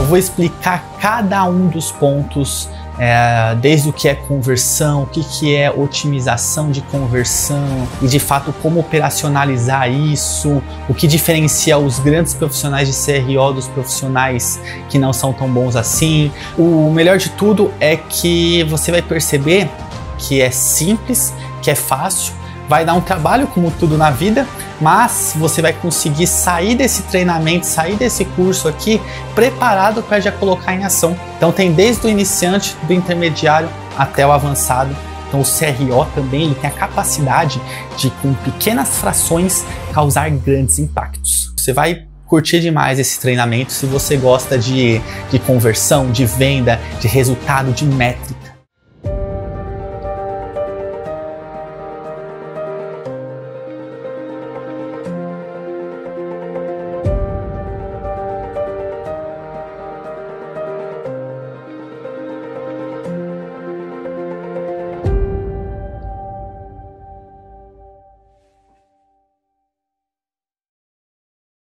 vou explicar cada um dos pontos, desde o que é conversão, o que é otimização de conversão e de fato como operacionalizar isso, o que diferencia os grandes profissionais de CRO dos profissionais que não são tão bons assim. O melhor de tudo é que você vai perceber que é simples, que é fácil, vai dar um trabalho como tudo na vida, mas você vai conseguir sair desse treinamento, sair desse curso aqui preparado para já colocar em ação. Então tem desde o iniciante, do intermediário até o avançado. Então o CRO também ele tem a capacidade de, com pequenas frações, causar grandes impactos. Você vai curtir demais esse treinamento se você gosta de conversão, de venda, de resultado, de métrica.